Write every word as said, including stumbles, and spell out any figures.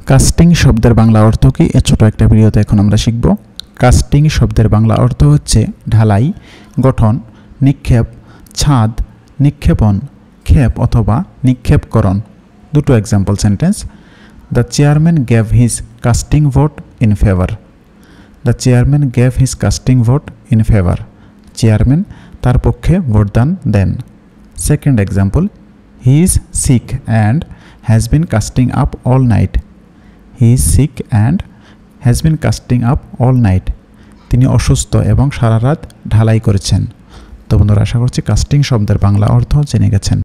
Casting শব্দের বাংলা অর্থ কি এ ছোট একটা ভিডিওতে এখন আমরা শিখব। কাস্টিং শব্দের বাংলা অর্থ হচ্ছে ঢালাই, গঠন, নিক্ষেপ, ছাদ, নিক্ষেপণ, ক্ষেপ অথবা নিক্ষেপকরণ। দুটো example sentence. The chairman gave his casting vote in favour. The chairman gave his casting vote in favour. Chairman তার পক্ষে ভোটদান দেন। Second example, he is sick and has been casting up all night. He is sick and has been casting up all night. তিনি অসুস্থ এবং সারা রাত ঢালাই করেছেন। তো বন্ধুরা, আশা করছি কাস্টিং শব্দের বাংলা অর্থ জেনে গেছেন।